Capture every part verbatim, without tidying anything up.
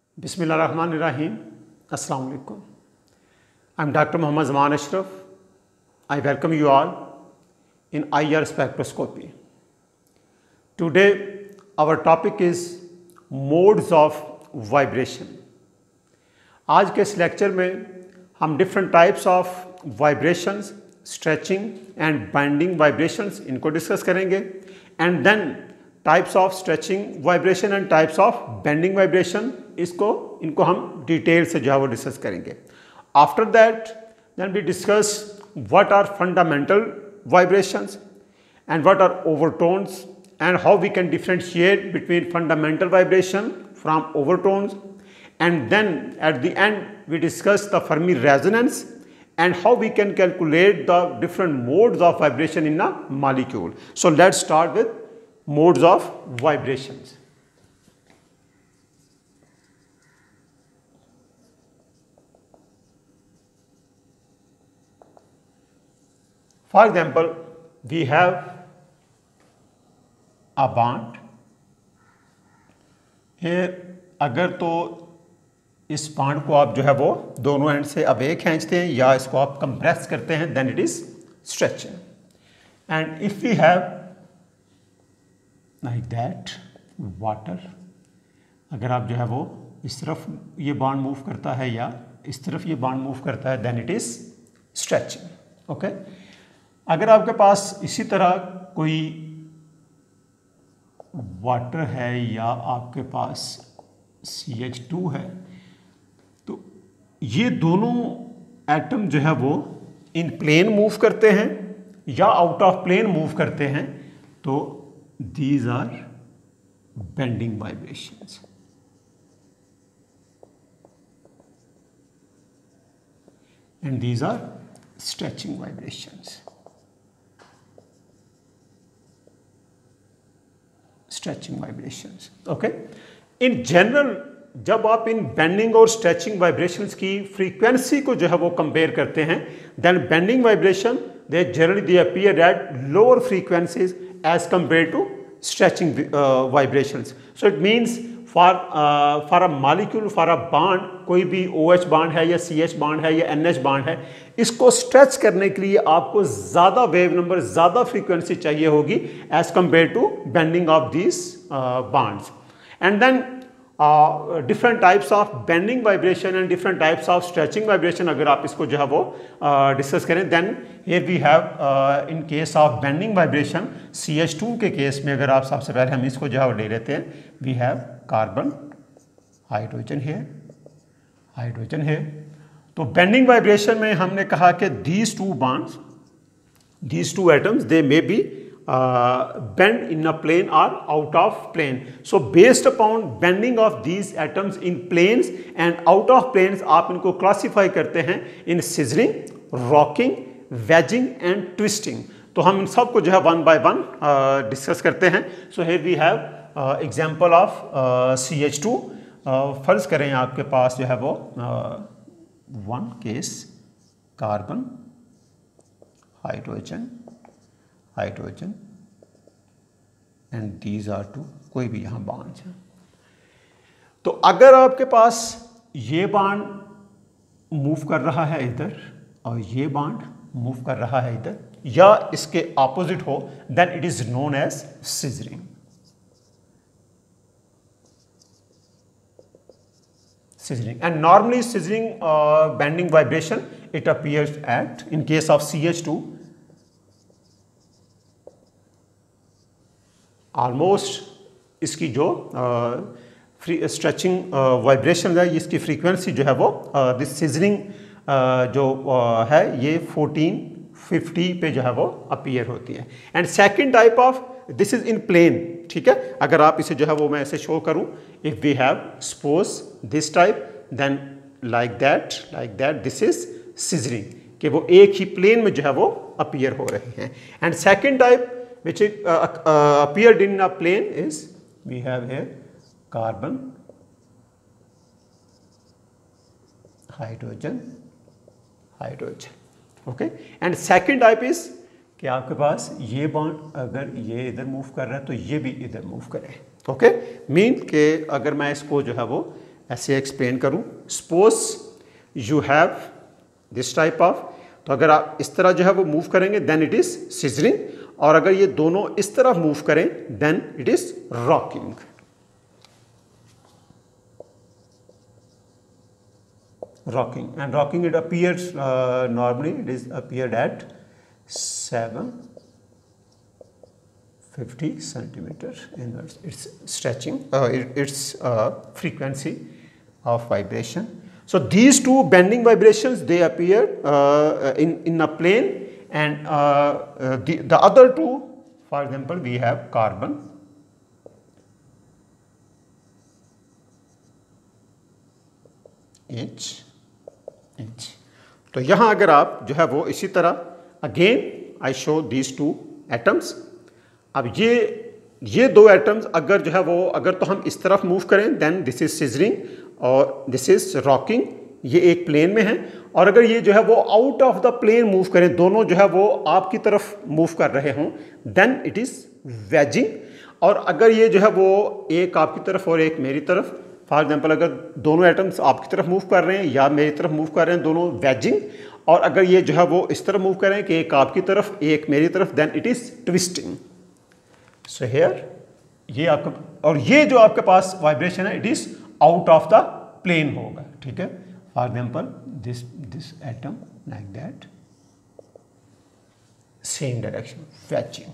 Bismillahirrahmanirrahim. Assalamu alaikum. I'm Doctor Muhammad Zaman Ashraf. I welcome you all in I R spectroscopy. Today our topic is modes of vibration. आज के इस lecture में हम different types of vibrations, stretching and bending vibrations इनको discuss करेंगे and then types of stretching vibration and types of bending vibration इसको इनको हम डिटेल से जो है वो डिस्कस करेंगे. After that then we discuss what are fundamental vibrations and what are overtones and how we can differentiate between fundamental vibration from overtones and then at the end we discuss the Fermi resonance and how we can calculate the different modes of vibration in a molecule. So let's start with modes of vibrations. For example, we have a bond. Here अगर तो इस bond को आप जो है वो दोनों and से अवे खींचते हैं या इसको आप कंप्रेस करते हैं, then it is stretching. And if we have like that water, अगर आप जो है वो इस तरफ ये बांड मूव करता है या इस तरफ ये बांड मूव करता है, then it is stretching. Okay, अगर आपके पास इसी तरह कोई वाटर है या आपके पास सी एच टू है, तो ये दोनों एटम जो है वो इन प्लेन मूव करते हैं या आउट ऑफ प्लेन मूव करते हैं, तो these are bending vibrations. And these are stretching vibrations. Stretching vibrations. Okay. In general, जब आप इन बेंडिंग और स्ट्रेचिंग वाइब्रेशंस की फ्रीक्वेंसी को जो है वो कंपेयर करते हैं, then bending vibration they generally they appear at lower frequencies as compared to stretching uh, vibrations. So it means for uh, for a molecule, for a bond, कोई भी OH bond है या C H bond है या N H bond है, इसको stretch करने के लिए आपको ज़्यादा वेव नंबर, ज़्यादा फ्रीक्वेंसी चाहिए होगी as compared to bending of these uh, bonds. And then uh, different types of bending vibration and different types of stretching vibration अगर आप इसको जो है वो डिस्कस uh, करें, then here we have uh, in case of bending vibration C H two के case में अगर आप सबसे पहले हम इसको जो है वो ले लेते हैं, we have carbon, hydrogen here, hydrogen here. तो bending vibration में हमने कहा कि these two bonds, these two atoms, they may be Uh, bend in a plane or out of plane. So based upon bending of these atoms in planes and out of planes, आप इनको classify करते हैं in scissoring, rocking, wedging and twisting. तो हम इन सब को जो है one by one discuss uh, करते हैं. So here we have uh, example of uh, C H two. uh, फर्ज करें आपके पास जो है वो one case carbon, hydrogen, hydrogen and these are two, कोई भी यहां बांड है. तो अगर आपके पास ये बांड मूव कर रहा है इधर और ये बांड मूव कर रहा है इधर या इसके ऑपोजिट हो, then it is known as scissoring. Scissoring and normally scissoring bending vibration it appears at in case of C H two almost इसकी जो फ्री स्ट्रेचिंग वाइब्रेशन है, इसकी फ्रीक्वेंसी जो है वो दिस सिजरिंग जो uh, है ये फोर्टीन फिफ्टी पे जो है वो अपीयर होती है. And second type of this is in plane. ठीक है, अगर आप इसे जो है वो मैं ऐसे शो करूं, if we have suppose this type, then like that like that this is scissoring, कि वो एक ही प्लेन में जो है वो अपीयर हो रहे हैं. And second type which uh, uh, appeared in a plane is we have here carbon, hydrogen, hydrogen. Okay, and second type is कि आपके पास ये बॉन्ड अगर ये इधर मूव कर रहा है तो ये भी इधर मूव करे. ओके, मीन कि अगर मैं इसको जो है वो ऐसे एक्सप्लेन करूं, suppose you have this type of, तो अगर आप इस तरह जो है वो मूव करेंगे देन इट इज सिजरिंग, और अगर ये दोनों इस तरफ मूव करें then it is rocking. Rocking and rocking it appears uh, normally it is appeared at seven fifty centimeter inwards. It's stretching, uh, it, it's uh, frequency of vibration. So these two bending vibrations, they appear uh, in in a plane, and uh, uh, the the other two, for example, we have carbon. H इंच। तो यहां अगर आप जो है वो इसी तरह again I show these two atoms. अब ये ये दो एटम्स अगर जो है वो अगर तो हम इस तरफ मूव करें देन दिस इज सिजरिंग और दिस इज रॉकिंग, ये एक प्लेन में है। और अगर ये जो है वो out of the plane move करें, दोनों जो है वो आपकी तरफ मूव कर रहे हों, देन इट इज वेजिंग। और अगर ये जो है वो एक आपकी तरफ और एक मेरी तरफ, फॉर एग्जाम्पल अगर दोनों एटम्स आपकी तरफ मूव कर रहे हैं या मेरी तरफ मूव कर रहे हैं, दोनों वेजिंग। और अगर ये जो है वो इस तरफ मूव कर रहे हैं कि एक आपकी तरफ एक मेरी तरफ, then it is twisting. So here ये आपका, और ये जो आपके पास वाइब्रेशन है it is out of the plane होगा, ठीक है। For example this this atom like that, same direction wagging,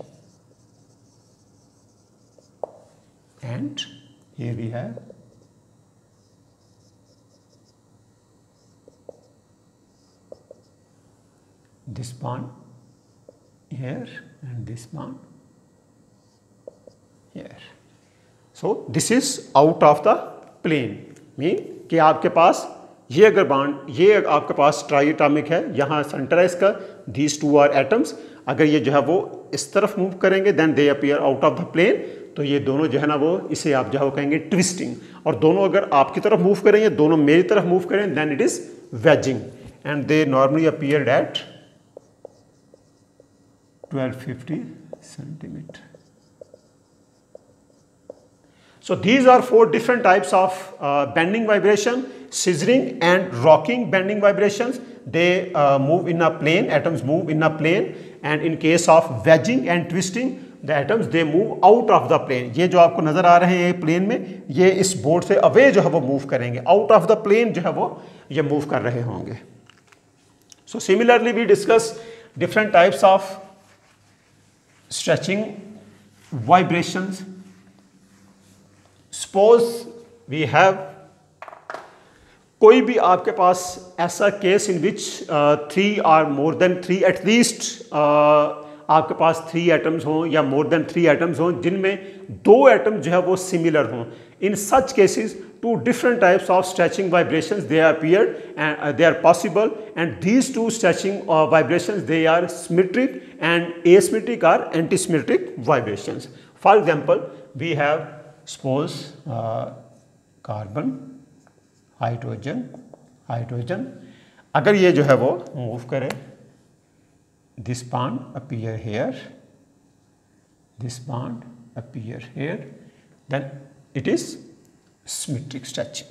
and here we have this bond here and this bond here. So this is out of the plane, mean कि आपके पास ये अगर bond, ये आपके पास ट्राइएटॉमिक है, यहाँ centre है इसका, these two are atoms। अगर ये जो है वो इस तरफ मूव करेंगे then they appear out of the plane, तो ये दोनों जो है ना वो इसे आप जो है वो कहेंगे ट्विस्टिंग। और दोनों अगर आपकी तरफ मूव करेंगे, दोनों मेरी तरफ मूव करें, then it is wagging, and they normally appeared at twelve fifty centimeter. So these are four different types of uh, bending vibration: scissoring and rocking bending vibrations. They uh, move in a plane, atoms move in a plane, and in case of wedging and twisting, the atoms they move out of the plane. ये जो आपको नजर आ रहे हैं plane में, ये इस board से अवे जो है वो मूव करेंगे, आउट ऑफ द प्लेन जो है वो ये मूव कर रहे होंगे। So similarly we discuss different types of stretching vibrations. Suppose we have कोई भी आपके पास ऐसा case in which three are more than three, at least आपके पास थ्री एटम्स हों या मोर देन थ्री एटम्स हों जिनमें दो एटम जो है वो सिमिलर हों। In such cases two different types of stretching vibrations they appeared, and uh, they are possible, and these two stretching uh, vibrations they are symmetric and asymmetric or antisymmetric vibrations. For example, we have suppose uh, carbon, hydrogen, hydrogen. अगर ये जो है वो move करे, this bond appear here, this bond appear here, then it is symmetric stretching.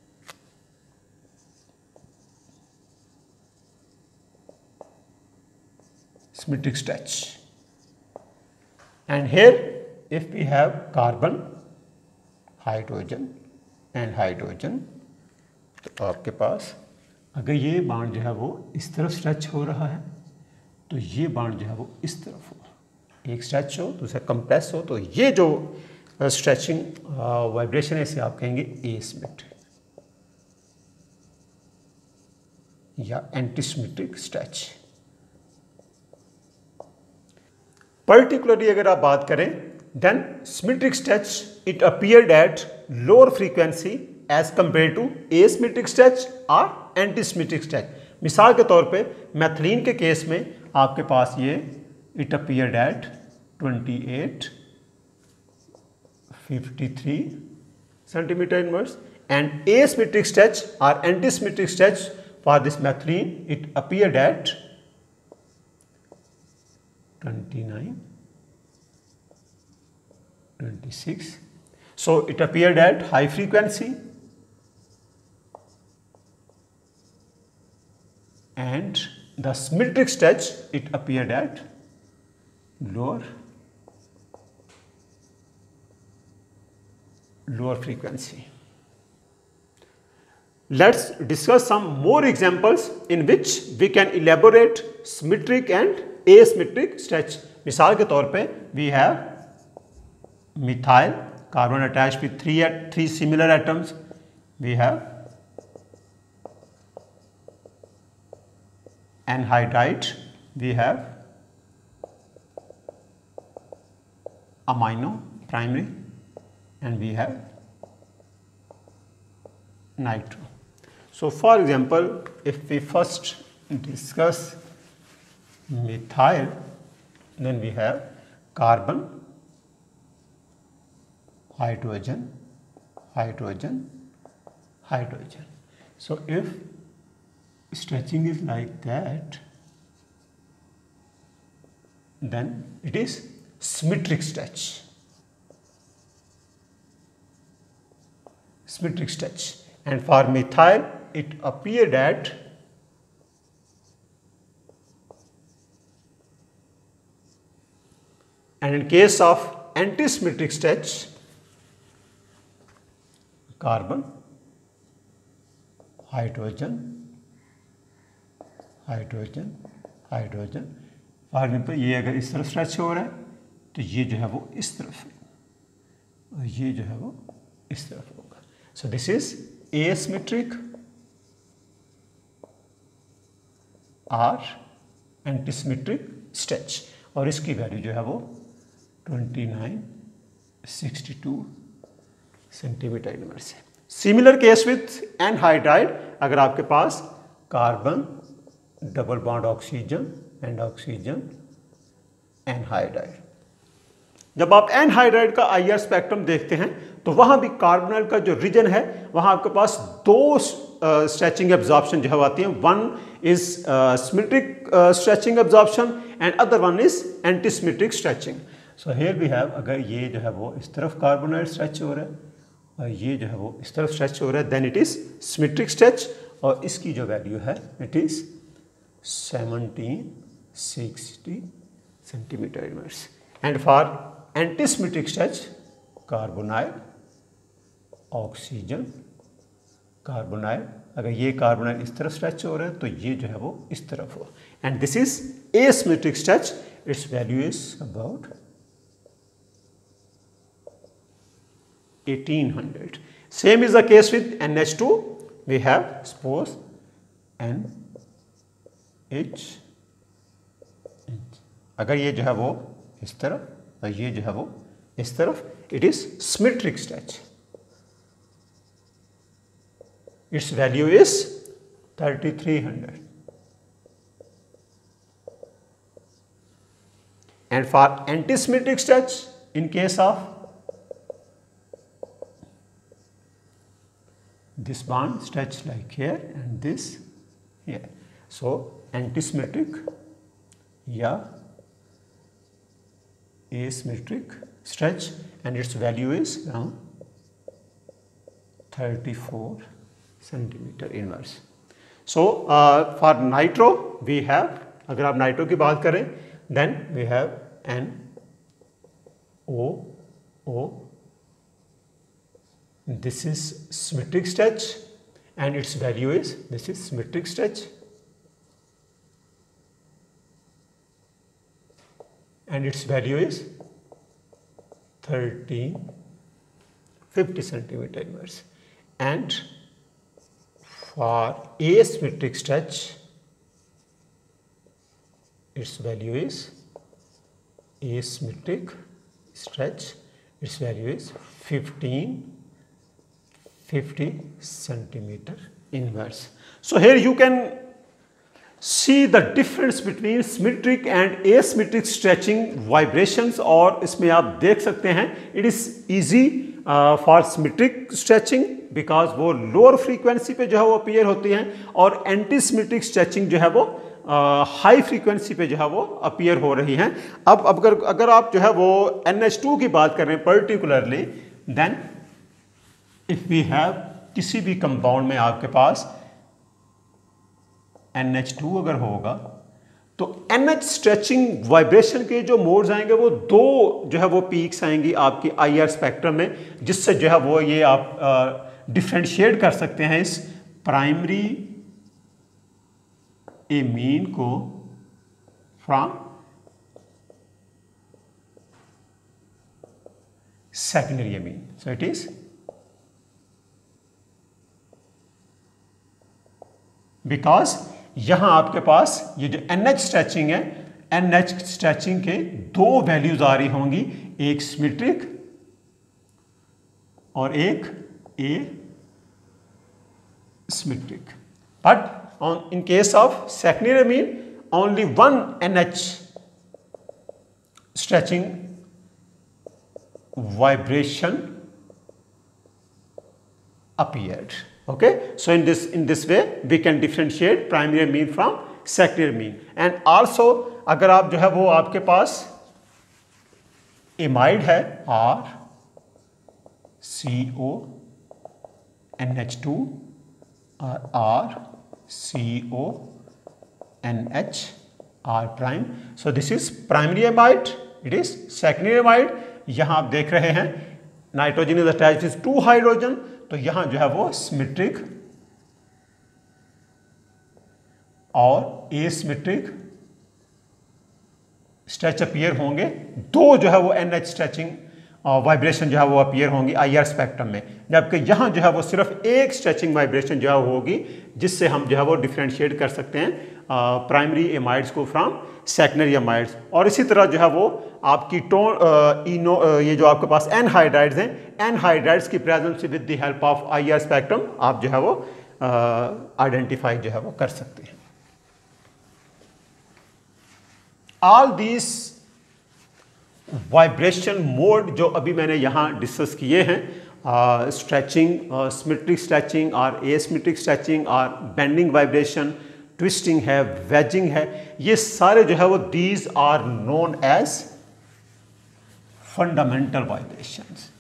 Symmetric stretch. And here if we have carbon, hydrogen and hydrogen, तो आपके पास अगर ये बांड जो है वो इस तरफ स्ट्रेच हो रहा है तो ये बांड जो है वो इस तरफ हो, एक स्ट्रेच हो दूसरा कंप्रेस हो, तो ये जो स्ट्रेचिंग वाइब्रेशन है इसे आप कहेंगे एसिमेट्रिक या एंटीसिमेट्रिक स्ट्रेच। पर्टिकुलरली अगर आप बात करें then symmetric stretch it appeared at lower frequency as compare to asymmetric stretch और एंटीसिमेट्रिक स्ट्रेच। मिसाल के तौर पे मैथिलीन के केस में आपके पास ये it appeared at twenty eight fifty-three centimeter inwards, and asymmetric stretch or antisymmetric stretch for this methylene it appeared at twenty-nine, twenty-six. So it appeared at high frequency and the symmetric stretch, it appeared at lower lower frequency. Let's discuss some more examples in which we can elaborate symmetric and asymmetric stretch. मिसाल के तौर पे we have methyl carbon attached with three at three similar atoms. We have anhydride, we have amino primary, and we have nitro. So for example, if we first discuss methyl, then we have carbon, hydrogen, hydrogen, hydrogen. So if stretching is like that, then it is symmetric stretch. Symmetric stretch. And for methyl, it appeared at and in case of antisymmetric stretch, carbon, hydrogen, hydrogen hydrogen for example ये अगर इस तरफ stretch हो रहा है तो ये जो है वो इस तरफ है और ये जो है वो इस तरफ होगा. So this is asymmetric or antisymmetric stretch और इसकी वैल्यू जो है वो twenty nine sixty two centimetre inverse है. सिमिलर केस विथ एनहाइड्राइड, अगर आपके पास carbon double bond oxygen and oxygen anhydride, जब आप एनहाइड्राइड का आई आर स्पेक्ट्रम देखते हैं तो वहां भी कार्बोनाइल का जो रीजन है वहां आपके पास दो स्ट्रेचिंग एब्जॉर्प्शन जो है आती हैं. One is symmetric stretching absorption and other one is antisymmetric stretching. So here we have, अगर ये जो है वो इस तरफ कार्बोनाइल स्ट्रेच हो रहा है और ये जो है वो इस तरफ स्ट्रेच हो रहा है, then it is symmetric stretch और इसकी जो वैल्यू है it is seventeen sixty centimetre inverse. And for antisymmetric stretch, carbonyl oxygen carbonyl, अगर ये कार्बोनाइल इस तरफ स्ट्रेच हो रहा है तो ये जो है वो इस तरफ हो. And this is asymmetric stretch, its value is about eighteen hundred. Same is the case with N H two. We have suppose N H. अगर ये जो है वो इस तरफ और ये जो है वो इस तरफ, it is symmetric stretch. Its value is thirty-three hundred. And for antisymmetric stretch, in case of this bond stretch like here and this here, so antisymmetric या asymmetric stretch and its value is around thirty-four centimeter inverse. So uh, for nitro we have, अगर आप nitro की बात करें then we have N O O. This is symmetric stretch and its value is, this is symmetric stretch and its value is thirteen fifty centimeter inverse. And for asymmetric stretch, its value is asymmetric stretch, its value is fifteen fifty centimeter inverse. So here you can see the difference between symmetric and asymmetric stretching vibrations और इसमें आप देख सकते हैं it is easy uh, for symmetric stretching because वो lower frequency पे जो है वो अपीयर होती हैं और anti-symmetric stretching जो है वो हाई uh, फ्रीक्वेंसी पे जो है वो अपीयर हो रही हैं. अब अगर अगर आप जो है वो N H टू की बात कर रहे हैं particularly, then if we have किसी भी कंपाउंड में आपके पास एन एच टू अगर होगा तो एन एच स्ट्रेचिंग वाइब्रेशन के जो मोड्स आएंगे वो दो जो है वो पीक्स आएंगी आपकी आई आर स्पेक्ट्रम में, जिससे जो है वो ये आप डिफ्रेंशिएट कर सकते हैं इस प्राइमरी एमीन को from secondary amine. So it is because यहां आपके पास ये जो एन एच स्ट्रेचिंग है, एन एच स्ट्रेचिंग के दो वैल्यूज आ रही होंगी, एक सिमेट्रिक और एक asymmetric. But on in case of secondary amine only one N H stretching vibration appeared. Okay, so in this in this way we can differentiate primary mean from secondary mean. And also अगर आप जो है वो आपके पास amide है R C O N H two और R C O N H R prime. So this is primary amide, it is secondary amide. यहां आप देख रहे हैं nitrogen is attached with two hydrogen, तो यहां जो है वो सिमेट्रिक और एसिमेट्रिक स्ट्रेच अपीयर होंगे. दो जो है वो एन एच स्ट्रेचिंग वाइब्रेशन जो है वो अपीयर होंगी आई आर स्पेक्ट्रम में, जबकि यहां जो है वो सिर्फ एक स्ट्रेचिंग वाइब्रेशन जो है वो होगी, जिससे हम जो है वो डिफ्रेंशिएट कर सकते हैं प्राइमरी एमाइड्स को फ्रॉम सेकेंडरी एमाइड्स. और इसी तरह जो है वो आपकी टोन इनो ये जो आपके पास एन हाइड्राइड्स हैं, एन हाइड्राइड्स की presence with the help of I R spectrum आप जो है वो आइडेंटिफाई जो है वो कर सकते हैं. ऑल दीज वाइब्रेशन मोड जो अभी मैंने यहाँ डिस्कस किए हैं, स्ट्रेचिंग, सिमेट्रिक स्ट्रेचिंग और एसिमेट्रिक स्ट्रेचिंग और बेंडिंग वाइब्रेशन, ट्विस्टिंग है, वेजिंग है, ये सारे जो है वो these are known as fundamental vibrations.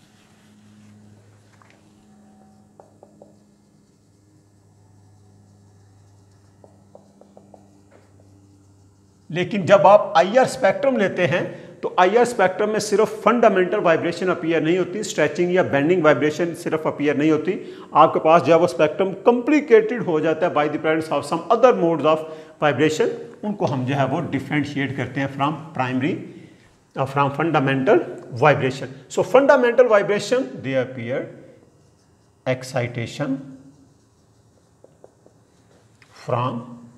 लेकिन जब आप आई आर स्पेक्ट्रम लेते हैं तो आई आर स्पेक्ट्रम में सिर्फ फंडामेंटल वाइब्रेशन अपीयर नहीं होती, स्ट्रेचिंग या बेंडिंग वाइब्रेशन सिर्फ अपीयर नहीं होती. आपके पास जो है वो स्पेक्ट्रम कॉम्प्लिकेटेड हो जाता है by the presence of some other modes of vibration. उनको हम जो है वो डिफ्रेंशिएट करते हैं from primary from fundamental vibration. So fundamental vibration they appear excitation from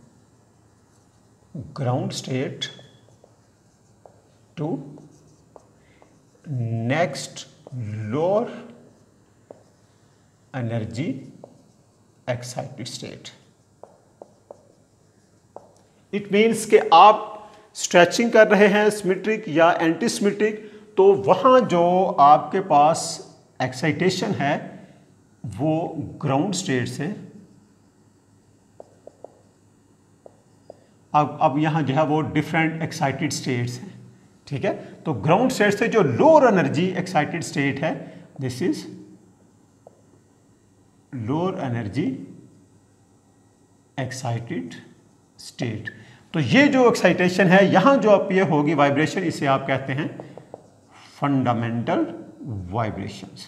ground state to next lower energy excited state. It means कि आप stretching कर रहे हैं सिमेट्रिक या एंटी सिमेट्रिक, तो वहाँ जो आपके पास एक्साइटेशन है वो ग्राउंड स्टेट से अब अब यहाँ जो है वो डिफरेंट एक्साइटेड स्टेट्स हैं. ठीक है, तो ग्राउंड स्टेट से जो लोअर एनर्जी एक्साइटेड स्टेट है, this is lower energy excited state. तो ये जो एक्साइटेशन है यहाँ जो अपीयर होगी वाइब्रेशन, इसे आप कहते हैं fundamental vibrations.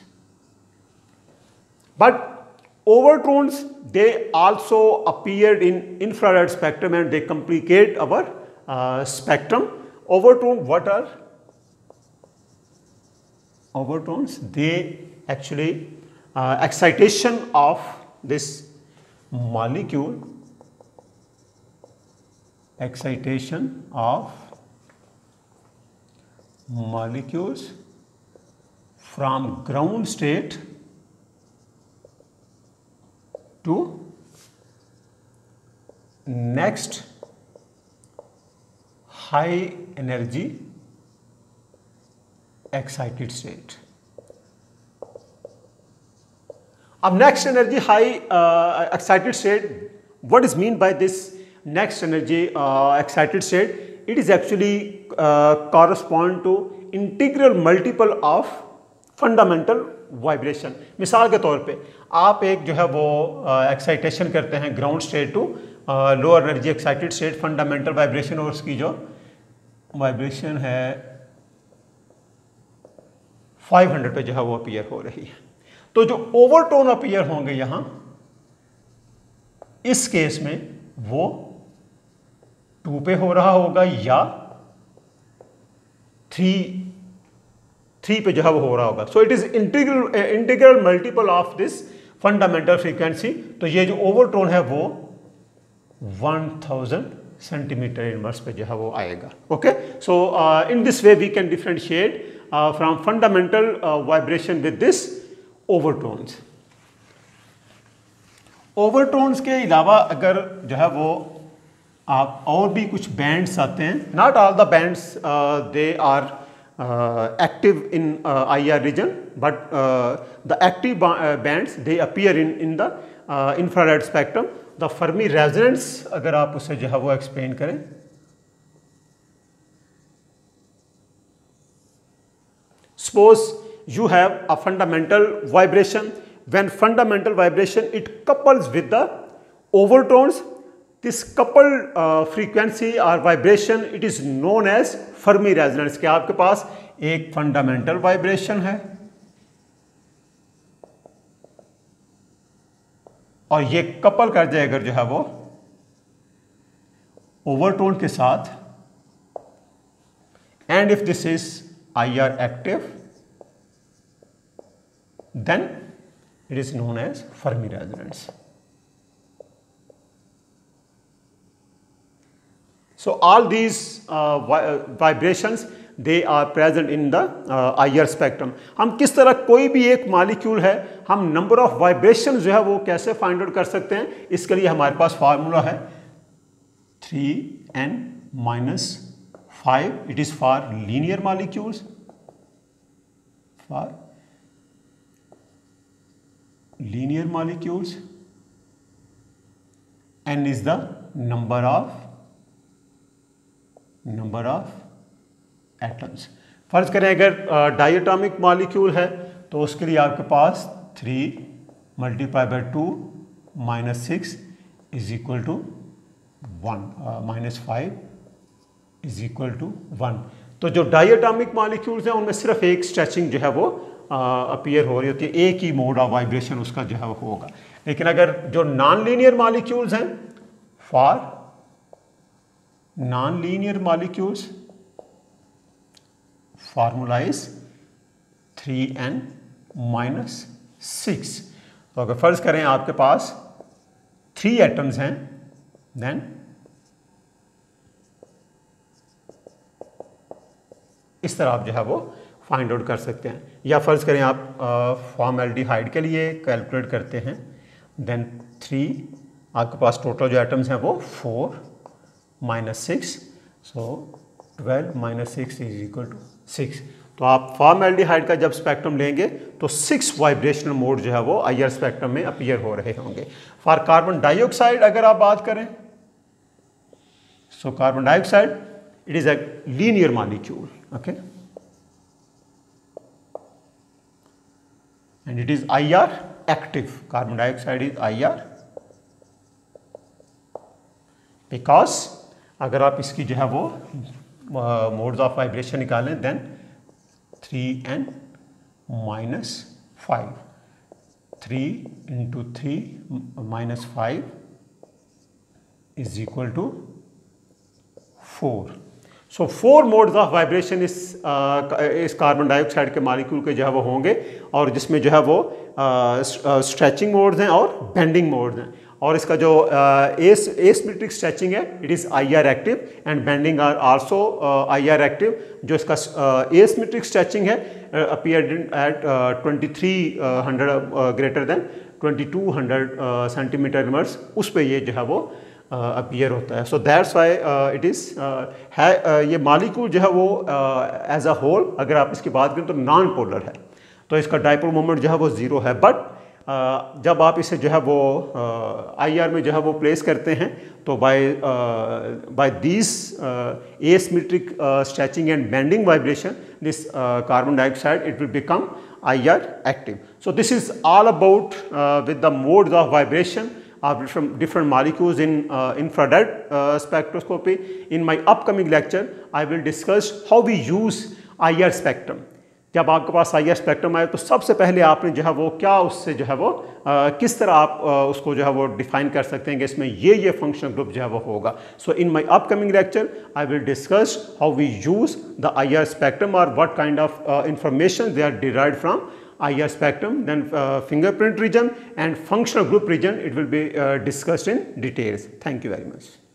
But overtones, they also appeared in infrared spectrum and they complicate our uh, spectrum. Overtone, what are overtones? They actually uh, excitation of this molecule, excitation of molecules from ground state to next high energy excited state. अब next energy high uh, excited state, what is mean by this next energy uh, excited state? It is actually uh, correspond to integral multiple of fundamental vibration. मिसाल के तौर पे आप एक जो है वो एक्साइटेशन uh, करते हैं ground state to lower energy excited state fundamental vibration, और उसकी जो वाइब्रेशन है फाइव हंड्रेड पे जो है वो अपीयर हो रही है। तो जो ओवरटोन अपीयर होंगे यहां इस केस में वो टू पे हो रहा होगा या थ्री थ्री पे जो है वो हो रहा होगा। So it is integral integral multiple of this fundamental frequency. तो ये जो ओवरटोन है वो वन थाउजेंड सेंटीमीटर इनवर्स पे जो है वो आएगा। Okay, so in this way we can differentiate from fundamental vibration with this overtones. Overtones के अलावा अगर जो है वो आप और भी कुछ बैंड्स आते हैं, not all the bands they are active in I R region, but the active bands they appear in in the infrared spectrum. The Fermi resonance अगर आप उसे जो है वो एक्सप्लेन करें, suppose you have a fundamental vibration. When fundamental vibration it couples with the overtones, this coupled uh, frequency or vibration it is known as Fermi resonance। कि आपके पास एक fundamental vibration है और ये कपल कर जाए अगर जो है वो ओवरटोन के साथ, and if this is I R active, then it is known as Fermi resonance. So all these uh, vibrations they are present in the uh, I R spectrum. हम किस तरह कोई भी एक मॉलिक्यूल है हम नंबर ऑफ वाइब्रेशन जो है वो कैसे फाइंड आउट कर सकते हैं, इसके लिए हमारे पास फार्मूला है three N minus five, it is for linear molecules, for linear molecules, n is the number of number of atoms। फर्ज करें अगर डायटोमिक मॉलिक्यूल है तो उसके लिए आपके पास three multiply by two minus six is equal to one, minus five is equal to one. तो जो डायटोमिक मॉलिक्यूल्स हैं उनमें सिर्फ एक स्ट्रेचिंग जो है वो अपीयर हो रही होती है, एक ही मोड ऑफ वाइब्रेशन उसका जो है वो होगा। लेकिन अगर जो नॉन लीनियर मॉलिक्यूल्स हैं, for non linear molecules formula is three N minus six. तो अगर फर्ज करें आपके पास थ्री एटम्स हैं, देन इस तरह आप जो है वो फाइंड आउट कर सकते हैं। या फर्ज करें आप फॉर्मल्डिहाइड के लिए कैलकुलेट करते हैं, देन थ्री आपके पास टोटल जो एटम्स हैं वो four minus six, so twelve minus six is equal to six. तो आप फॉर्मल्डिहाइड का जब स्पेक्ट्रम लेंगे तो सिक्स वाइब्रेशनल मोड जो है वो आई आर स्पेक्ट्रम में अपीयर हो रहे होंगे। फॉर कार्बन डाइऑक्साइड अगर आप बात करें, so carbon dioxide it is a linear molecule, okay, and it is I R active. Carbon dioxide is I R because अगर आप इसकी जो है वो मोड्स ऑफ वाइब्रेशन निकालें, then three N minus five, three into three minus five is equal to four. So four modes of vibration इस इस carbon dioxide के मॉलिक्यूल के जो है वो होंगे, और जिसमें जो है वो स्ट्रेचिंग मोड्स हैं और बेंडिंग मोड्स हैं। और इसका जो एस एसिमेट्रिक स्ट्रेचिंग है it is I R active and bending are also I R active. जो इसका एसिमेट्रिक स्ट्रेचिंग है appeared at twenty three hundred greater than twenty two hundred centimetre inverse, उस पर ये जो है वो अपीयर uh, होता है। So that's why it is है ये मॉलिक्यूल जो है वो एज अ होल अगर आप इसकी बात करें तो नॉन पोलर है, तो इसका डाइपोल मोमेंट जो है वो ज़ीरो है। बट uh, जब आप इसे जो है वो आई uh, आर में जो है वो प्लेस करते हैं तो by by this asymmetric stretching and bending vibration this carbon dioxide it will become I R active. So this is all about uh, with the modes of vibration of different, different molecules in uh, infrared uh, spectroscopy. In my upcoming lecture, I will discuss how we use I R spectrum. जब आपके पास आई R spectrum आए तो सबसे पहले आपने जो है वो क्या उससे जो है वो आ, किस तरह आप आ, उसको जो है वो डिफाइन कर सकते हैं कि इसमें ये ये फंक्शनल ग्रुप जो है वो होगा. So in my upcoming lecture I will discuss how we use the I R spectrum और what kind of information they are derived from I R spectrum, then uh, fingerprint region and functional group region. It will be uh, discussed in details. Thank you very much.